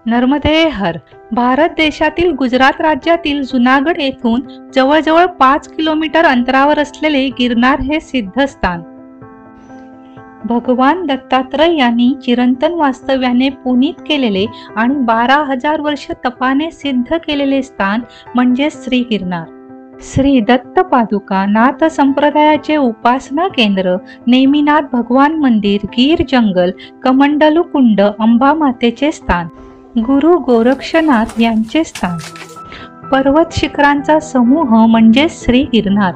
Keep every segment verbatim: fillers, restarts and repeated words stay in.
नर्मदे हर. भारत देशातील गुजरात राज्यातील जुनागड येथून जवळजवळ पाच किलोमीटर अंतरावर असलेले गिरनार हे सिद्धस्थान भगवान दत्तात्रय यांनी चिरंतन वास्तव्याने पुनीत केलेले आणि बारा हजार वर्ष तपाने सिद्ध केलेले स्थान म्हणजे श्री गिरनार. श्री दत्त पादुका नाथ संप्रदायाचे उपासना केंद्र, नेमिनाथ भगवान मंदिर, गीर जंगल, कमंडलू कुंड, अंबा मातेचे स्थान, गुरु गोरक्षनाथ यांचे स्थान, पर्वत शिखरांचा समूह म्हणजे श्री गिरनार.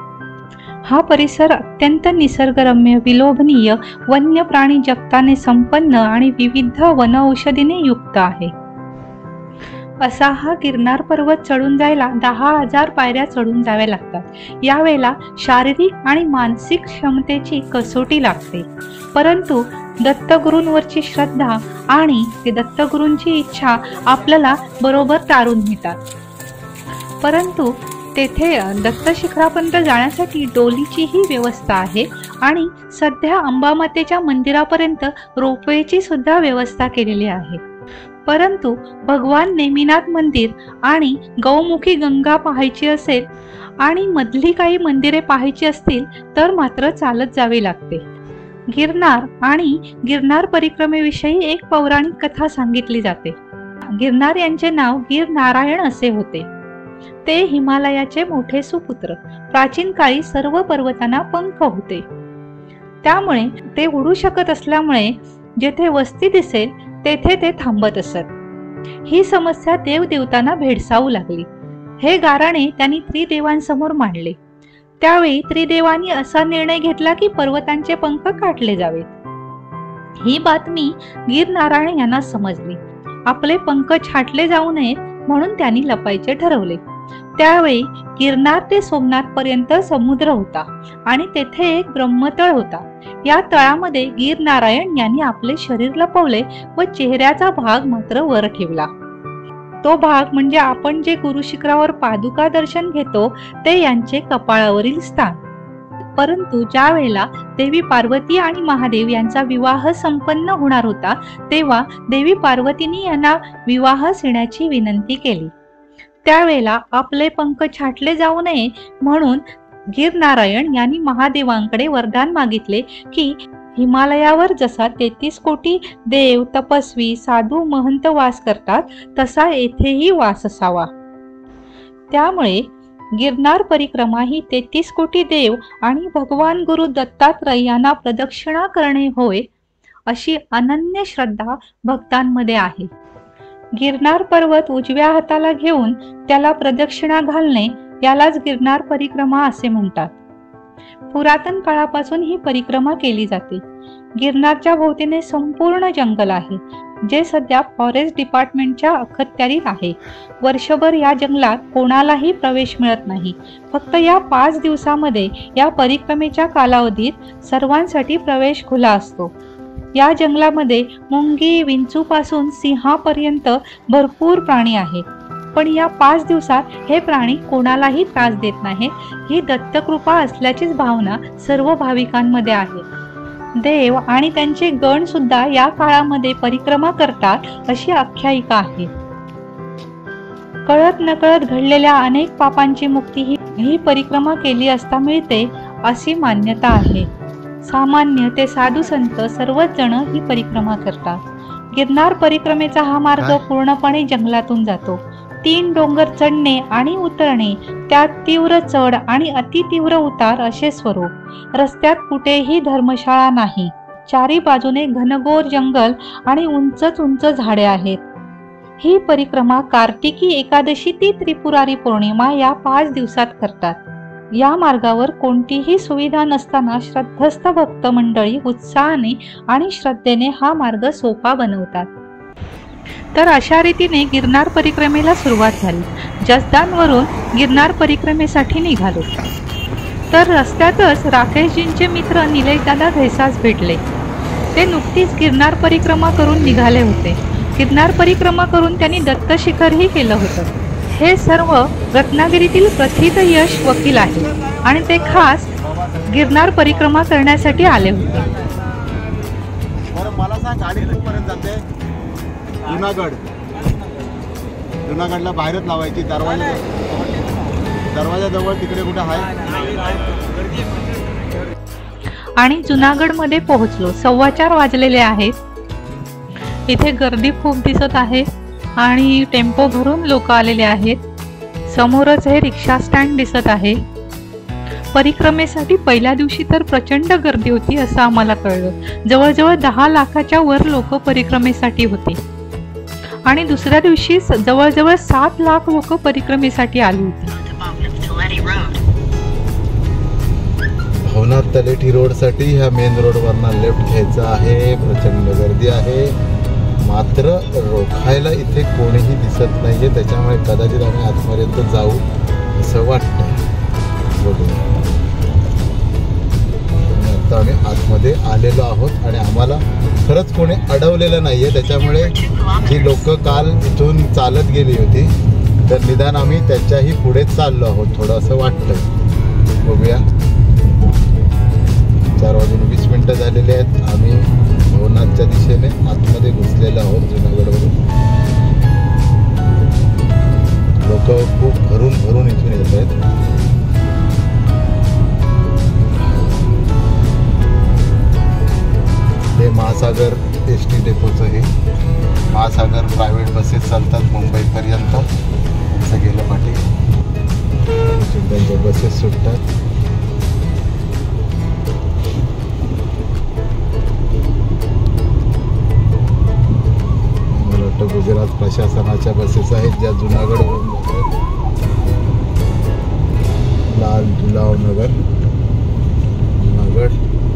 हा परिसर अत्यंत निसर्गरम्य, विलोभनीय, वन्य प्राणी जगताने संपन्न आणि विविध वनौषधीने युक्त आहे. असा हा गिरनार पर्वत चढून जायला दहा हजार पायऱ्या चढून जाव्या लागतात. यावेळेला शारीरिक आणि मानसिक क्षमतेची कसोटी लागते, परंतु दत्तगुरूंवरची श्रद्धा आणि ते दत्तगुरूंची इच्छा आपल्याला बरोबर तारून नेतात. परंतु तेथे दत्त शिखरापर्यंत जाण्यासाठी डोलीचीही व्यवस्था आहे आणि सध्या अंबामातेच्या मंदिरापर्यंत रोपवेची सुद्धा व्यवस्था केलेली आहे. परंतु भगवान नेमिनाथ मंदिर आणि गौमुखी गंगा पाहायची असेल आणि मधली काही मंदिरे पाहायची असतील तर मात्र चालत जावे लागते. गिरनार आणि गिरनार परिक्रमेविषयी एक पौराणिक कथा सांगितली जाते. गिरनार यांचे नाव गिर नारायण असे होते. ते हिमालयाचे मोठे सुपुत्र. प्राचीन काळी सर्व पर्वतांना पंख होते, त्यामुळे ते उडू शकत असल्यामुळे जेथे वस्ती दिसेल तेथे ते थांबत असत. ही समस्या देवदेवतांना भेडसावू लागली. हे गाराणे त्यांनी त्रिदेवांसमोर मांडले. त्यावेळी त्रिदेवांनी असा निर्णय घेतला की पर्वतांचे पंख काटले जावेत. ही बातमी गिर नारायण यांना समजली. आपले पंख छाटले जाऊ नयेत म्हणून त्यांनी लपायचे ठरवले. त्यावेळी गिरनार ते सोमनाथ पर्यंत समुद्र होता आणि तेथे एक ब्रह्मतळ होता. या तळामध्ये गिर नारायण यांनी आपले शरीर लपवले व चेहऱ्याचा भाग मात्र वर ठेवला. तो भाग म्हणजे आपण जे गुरु शिखरावर पादुका दर्शन घेतो ते यांचे कपाळावरील स्थान. परंतु ज्या वेळेला देवी पार्वती आणि महादेव यांचा विवाह संपन्न होणार होता तेव्हा देवी पार्वतींनी यांना विवाहास येण्याची विनंती केली. त्यावेळेला आपले पंख छाटले जाऊ नये म्हणून गिर नारायण यांनी महादेवांकडे वरदान मागितले की हिमालयावर जसा तेहतीस कोटी देव, तपस्वी, साधू, महंत वास करतात तसा येथेही वास असावा. त्यामुळे गिरनार परिक्रमा ही तेहतीस कोटी देव आणि भगवान गुरु दत्तात्रय यांना प्रदक्षिणा करणे होय अशी अनन्य श्रद्धा भक्तांमध्ये आहे. गिरनार पर्वत उजव्या हाताला घेऊन त्याला प्रदक्षिणा घालणे यालाच गिरनार परिक्रमा असे म्हणतात. पुरातन काळापासून ही परिक्रमा केली जाते. गिरनारच्या भोवतीने संपूर्ण जंगल आहे जे सध्या फॉरेस्ट डिपार्टमेंटच्या अखत्यारीत आहे. वर्षभर या जंगलात कोणालाही प्रवेश मिळत नाही. फक्त या पाच दिवसामध्ये या परिक्रमेच्या कालावधीत सर्वांसाठी प्रवेश खुला असतो. या जंगलामध्ये मुंगी, विंचूपासून सिंहापर्यंत भरपूर प्राणी आहेत. पण या पाच दिवसात हे प्राणी कोणालाही त्रास देत नाहीत. ही दत्तकृपा असल्याचीच भावना सर्व भाविकांमध्ये आहे. देव आणि त्यांचे गण सुद्धा या काळामध्ये परिक्रमा करतात अशी आख्यायिका आहे. कळत नकळत घडलेल्या अनेक पापांची मुक्ती ही ही परिक्रमा केली असता मिळते अशी मान्यता आहे. सामान्य ते साधू संत सर्वच जण ही परिक्रमा करतात. गिरनार परिक्रमेचा हा मार्ग पूर्णपणे जंगलातून जातो. तीन डोंगर चढणे आणि उतरणे, त्यात तीव्र चढ आणि अतितीव्र उतार असे स्वरूप. रस्त्यात कुठेही धर्मशाळा नाही. चारी बाजूने घनघोर जंगल आणि उंचच उंच झाडे आहेत. ही परिक्रमा कार्तिकी एकादशी ती त्रिपुरारी पौर्णिमा या पाच दिवसात करतात. या मार्गावर कोणतीही सुविधा नसताना श्रद्धस्थ भक्त मंडळी उत्साहाने आणि श्रद्धेने हा मार्ग सोपा बनवतात. तर अशा रीतीने गिरनार परिक्रमेला सुरुवात झाली. जसदानवरून गिरनार परिक्रमेसाठी निघालो तर रस्त्यातच राकेशजींचे मित्र निलेशदादा घैसास भेटले. ते नुकतीच गिरनार परिक्रमा करून निघाले होते. गिरनार परिक्रमा करून त्यांनी दत्त शिखरही केलं होतं. हे सर्व रत्नागिरीतील प्रथित यश वकील आहे आणि ते खास गिरनार परिक्रमा करण्यासाठी आले होते. मला सांग गाडी कुठपर्यंत जाते? जुनागड जुनागडला बाहेरच लावायची, दरवाजा दरवाजाजवळ तिकडे कुठे आहे. आणि जुनागडमध्ये पोहोचलो. सव्वा चार वाजलेले आहेत. इथे गर्दी खूप दिसत आहे आणि टेम्पो भरून लोक आलेले आहेत. समोरच हे रिक्षा स्टँड दिसत आहे. परिक्रमेसाठी पहिल्या दिवशी तर प्रचंड गर्दी होती असं आम्हाला कळलं. जवळजवळ दहा लाखाच्या वर लोक परिक्रमेसाठी होते आणि दुसऱ्या दिवशी जवळजवळ सात लाख लोक परिक्रमेसाठी आली होती. भवनाथ तलेठी रोडसाठी ह्या मेन रोडवरनं लेफ्ट घ्यायचं आहे. प्रचंड गर्दी आहे, मात्र रोखायला इथे कोणीही दिसत नाहीये, त्याच्यामुळे कदाचित आम्ही आतपर्यंत जाऊ असं वाटतंय. बघूया. आता आम्ही आतमध्ये आलेलो आहोत आणि आम्हाला खरंच कोणी अडवलेलं नाहीये, त्याच्यामुळे जी लोक काल इथून चालत गेली होती तर निदान आम्ही त्याच्याही पुढे चाललो आहोत, थोडं असं वाटतंय. बघूया. चार वाजून वीस मिनिटं झालेली आहेत. आम्ही भवनाथच्या दिशेने आतमध्ये घुसलेलो आहोत जुनागडवरून. लोक खूप भरून भरून इथून येत आहेत. हे महासागर एस टी डेपोचं हे महासागर प्रायव्हेट बसेस चालतात मुंबईपर्यंत. असं गेलं पाठी त्यांच्या बसेस सुटतात. मला वाटतं गुजरात प्रशासनाच्या बसेस आहेत ज्या जुनागडवरून जातात. लाल दुलाव नगर जुनागड.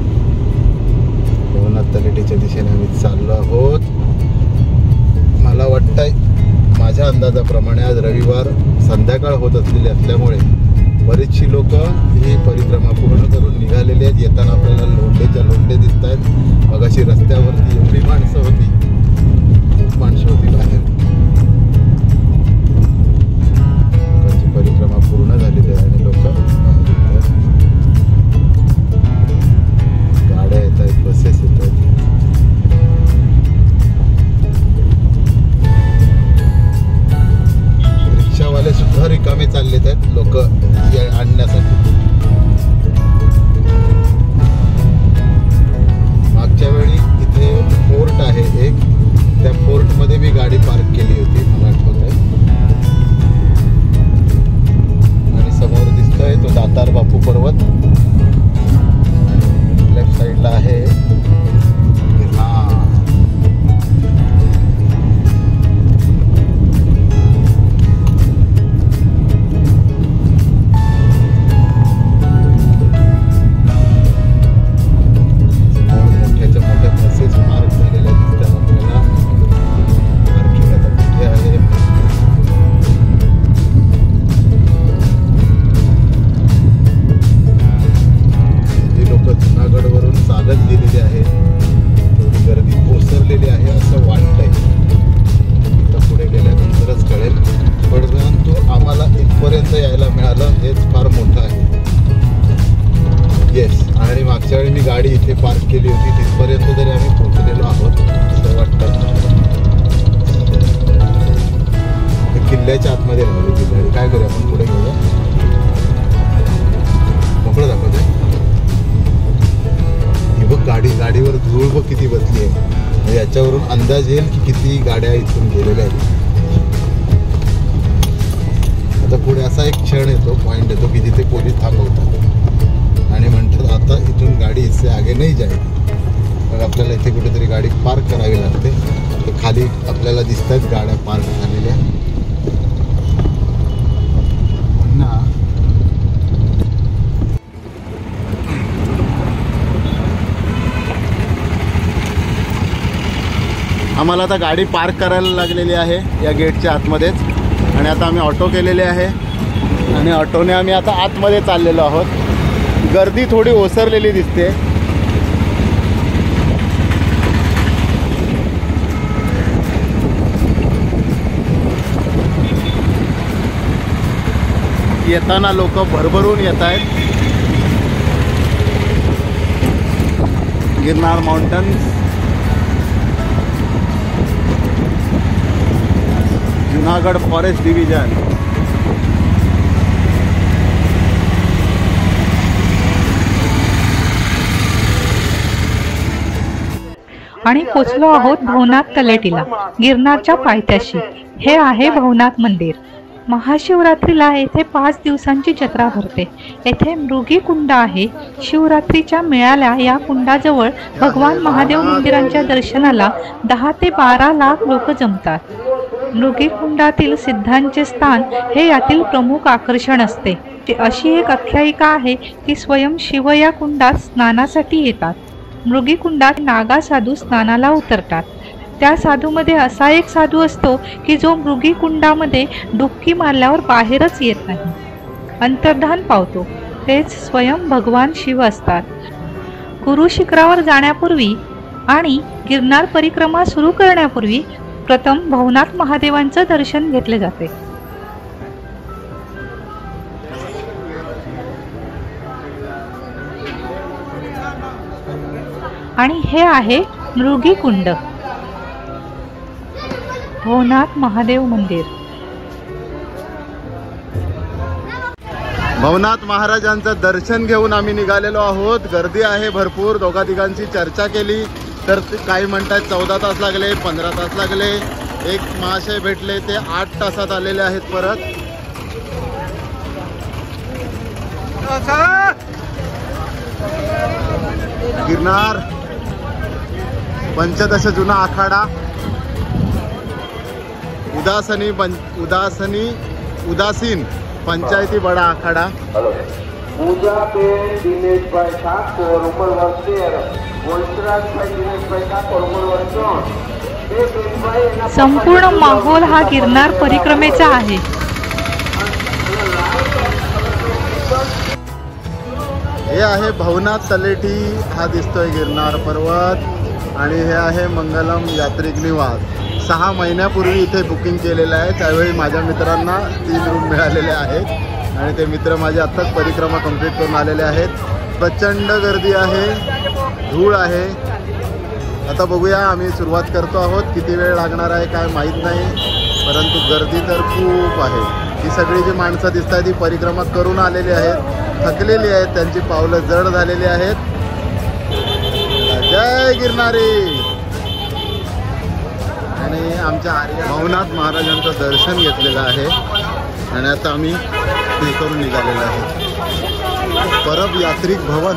भवनाथ तलेटीच्या दिशेने आम्ही चाललो आहोत. मला वाटतंय माझ्या अंदाजाप्रमाणे आज रविवार संध्याकाळ होत असलेली असल्यामुळे बरीचशी लोक ही परिक्रमा पूर्ण करून निघालेली आहेत. येताना आपल्याला लोंढेच्या लोंढे दिसत आहेत. मगाशी रस्त्यावरती एवढी माणसं होती, खूप माणसं होती बाहेर. लोकांची परिक्रमा पूर्ण झालेली आहे आणि लोक गाड्या येत आहेत, बसेस येत आहेत. रिक्षावाले सुद्धा रिकामे चाललेत आहेत लोक आणण्यासाठी. मागच्या वेळी इथे फोर्ट आहे एक, त्या फोर्टमध्ये मी गाडी पार्क केली होती मला आठवत आहे. आणि समोर दिसतोय तो दातार बापू पर्वत. लेफ्ट साईडला आहे गाडी इथे पार्क केली होती तिथपर्यंत तरी आम्ही पोहोचलेलो आहोत असं वाटतं. किल्ल्याच्या आतमध्ये राहिली ती गाडी. काय करूया आपण पुढे घेऊया. मोकळं दाखवते. ही बघ गाडी, गाडीवर धूळ बघ किती बसली आहे. याच्यावरून अंदाज येईल की किती गाड्या इथून गेलेल्या आहेत. आता पुढे असा एक क्षण येतो, पॉईंट येतो की तिथे पोलीस थांबवतात आणि म्हणतात आता इथून गाडी इससे आगे नाही जाईल. मग आपल्याला इथे कुठेतरी गाडी पार्क करावी लागते. तर खाली आपल्याला दिसतात गाड्या पार्क झालेल्या. ना आम्हाला आता गाडी पार्क करायला लागलेली आहे या गेटच्या आतमध्येच. आणि आता आम्ही ऑटो केलेले आहे आणि ऑटोने आम्ही आता आतमध्ये चाललेलो आहोत. गर्दी थोडी ओसरलेली दिसते. येताना लोक भरभरून येत आहेत. Girnar mountains Junagadh forest division. आणि पोचलो आहोत भवनाथ तलेटीला, गिरनारच्या पायथ्याशी। हे आहे भवनाथ मंदिर। महाशिवरात्रीला येथे पाच दिवसांची जत्रा भरते। येथे मृगी कुंड आहे। शिवरात्रीच्या मेळ्याला या कुंडाजवळ भगवान महादेव मंदिरांच्या दर्शनाला दहा ते बारा लाख लोक जमतात। मृगी कुंडातील सिद्धांचे स्थान हे यातील प्रमुख आकर्षण असते। अशी एक आख्यायिका आहे की स्वयं शिव या कुंडात स्नानासाठी येतात। मृगी कुंडात नागा साधू स्नानाला उतरतात। त्या साधूमध्ये असा एक साधू असतो की जो मृगी कुंडामध्ये डुबकी मारल्यावर बाहेरच येत नाही, अंतर्धान पावतो। तेच स्वयं भगवान शिव असतात। गुरु शिखरावर जाण्यापूर्वी आणि गिरनार परिक्रमा सुरू करण्यापूर्वी प्रथम भवनाथ महादेवांचं दर्शन घेतले जाते। आणि हे आहे मृगी कुंड, भवनाथ महादेव मंदिर। भवनाथ महाराजांचं दर्शन घेऊन आम्ही निघालेलो आहोत। गर्दी आहे भरपूर। दोघा तिघांची चर्चा केली तर काही म्हणतात चौदा तास लागले, पंधरा तास लागले। एक महाशय भेटले ते आठ तासात आलेले आहेत परत। गिरनार पंचदश जुना आखाडा, उदासनी उदासनी उदासीन पंचायती बड़ा आखाड़ा। पूजा पे दिनेश भाई ठाकुर उमर वर्ष वंशराज भाई दिनेश भाई ठाकुर उमर वर्ष। संपूर्ण माहोल हा गिरनार परिक्रमेचा आहे। हे आहे भवनाथ तलेटी, हा दिसतोय गिरनार पर्वत। आणि हे आहे मंगलम यात्रिक निवास। सहा महिन्यापूर्वी इथे बुकिंग केलेलं आहे। त्यावेळी माझ्या मित्रांना तीन रूम मिळालेले आहेत आणि ते मित्र माझे आत्ताच परिक्रमा कंप्लीट करून आलेले आहेत। प्रचंड गर्दी आहे, धूळ आहे। आता बघूया, आम्ही सुरुवात करतो आहोत। किती वेळ लागणार आहे काय माहीत नाही, परंतु गर्दी तर खूप आहे। ही सगळी जी माणसं दिसत आहेत ती परिक्रमा करून आलेली आहेत, थकलेली आहेत, त्यांची पावलं जड झालेली आहेत। जय गिरनारी। आणि आमच्या आर्य भवनाथ महाराजांचं दर्शन घेतलेलं आहे आणि आता आम्ही ते करून निघालेलं आहे। परब यात्रिक भवन,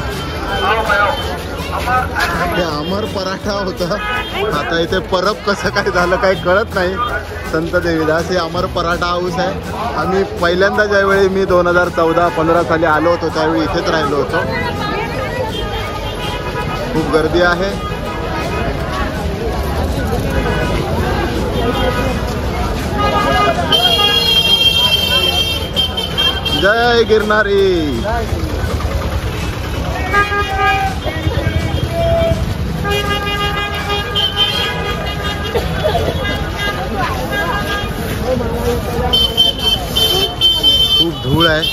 हे अमर पराठा होतं। आता इथे परब कसं काय झालं काही कळत नाही। संत देवीदास हे अमर पराठा हाऊस आहे। आम्ही पहिल्यांदा ज्यावेळी मी दोन हजार चौदा पंधरा साली आलो होतो त्यावेळी इथेच राहिलो होतो। खूप गर्दी आहे। जय गिरनारी। खूप धूळ आहे।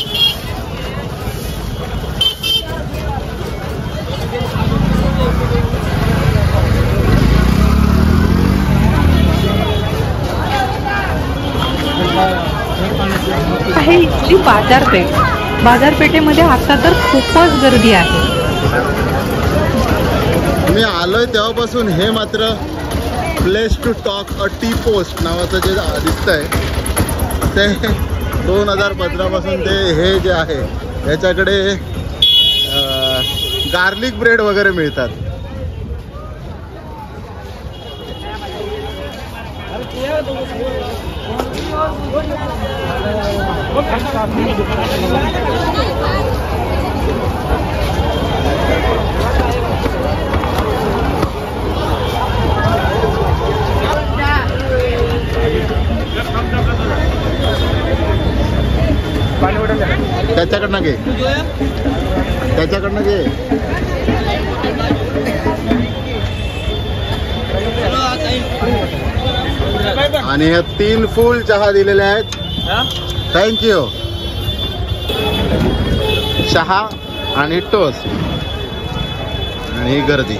आहे इथली बाजारपेठ। बाजारपेठेमध्ये आता तर खूपच गर्दी आहे। मी आलोय तेव्हापासून हे मात्र place to talk a tea post नावाचं जे दिसतंय ते दोन हजार पंधरापासून ते हे जे आहे याच्याकडे गार्लिक ब्रेड वगैरे मिळतात। त्याच्याकडनं घे, त्याच्याकडनं घे। आणि हे तीन फुल चहा दिलेले आहेत। थँक्यू। चहा आणि टोस्ट आणि गर्दी।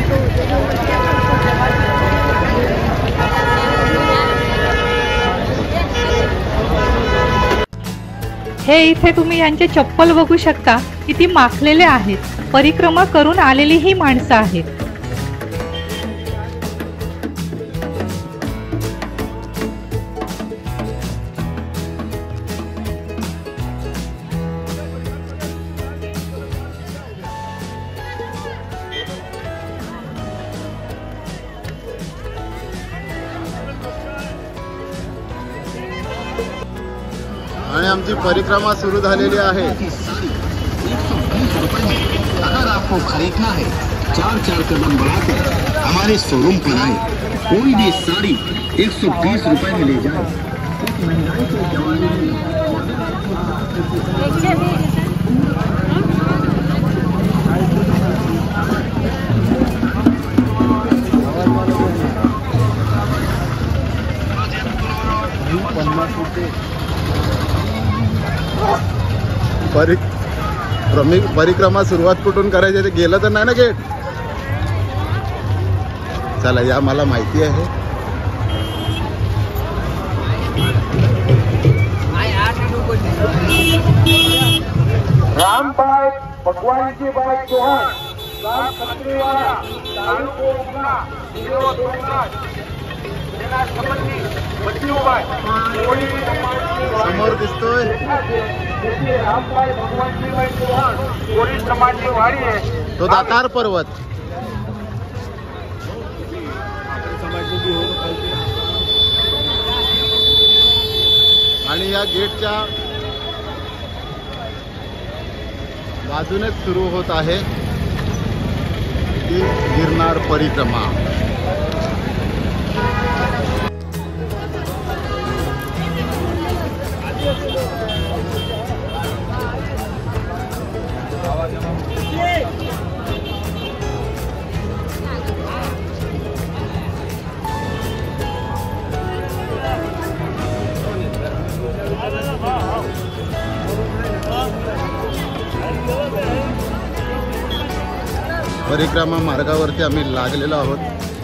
हे इथे तुम्ही यांचे चप्पल बघू शकता, किती माखलेले आहेत. परिक्रमा करून आलेली ही माणसं आहेत. आणि आमची परिक्रमा सुरू झालेली आहे. अगर आपको खरीदना है चार चार कदम बढ़ाकर हमारे शोरूम पर आए. कोई भी साड़ी एक सौ बीस रुपए में ले जाए. महंगाई के जमाने में परि परिक्रमा सुरुवात कुठून करायची ते गेलं तर नाही ना गेट. चला या मला माहिती आहे. रामबाई भगवानजी बाई चौहान, गाव खत्रीवाडा, तालुका उमरा, जिल्हा सोमनाथ, जिल्हा संबंधी बच्चूबाई समोर दिसतोय रामबाई भगवानजी बाई चौहान कोळी समाजची वाडी आहे. तो दातार पर्वत. आणि या गेटच्या बाजूनेच सुरू होत आहे ती गिरनार परिक्रमा. परिक्रमा मार्गावरती आम्ही लागलेलो आहोत.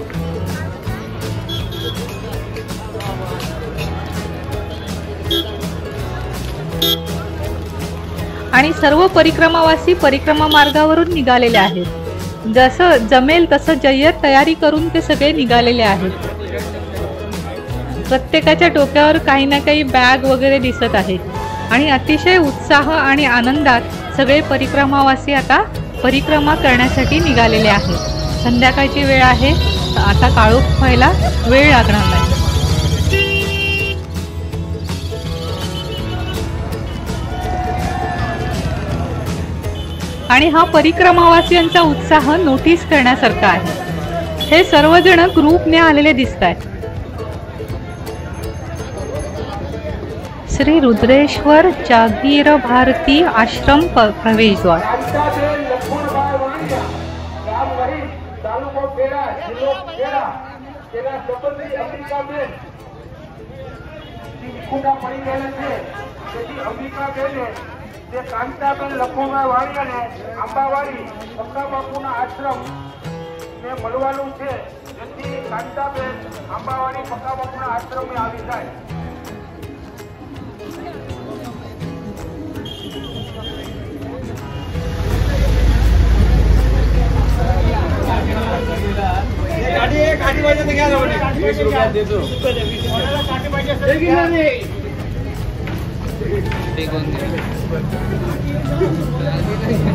आणि सर्व परिक्रमावासी परिक्रमा मार्गावरून निघालेले आहेत. जसं जमेल तसं जय्यत तयारी करून ते सगळे निघालेले आहेत. प्रत्येकाच्या डोक्यावर काही ना काही बॅग वगैरे दिसत आहेत आणि अतिशय उत्साह आणि आनंदात सगळे परिक्रमावासी आता परिक्रमा करण्यासाठी निघालेले आहेत. संध्याकाळची वेळ आहे, आता काळोख व्हायला वेळ लागणार नाही. आणि हा परिक्रमावासियांचा उत्साह नोटीस करण्यासारखा आहे. हे सर्वजण ग्रुपने आलेले दिसत आहेत. श्री रुद्रेश्वर जागीर भारती आश्रम प्रवेशद्वार. કાંતાબેન લખુભાઈ વાળી અને આંબાવાડી પક્કા બાપુના આશ્રમ ને મળવાનું છે, જેથી કાંતાબેન આંબાવાડી પક્કા બાપુના આશ્રમે આવી જાય. ગાડી ગાડી વાળા ને ક્યાં જવાનું? વીસ રૂપિયા દેજો. ગાડી પાછે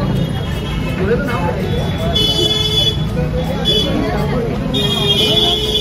ठीक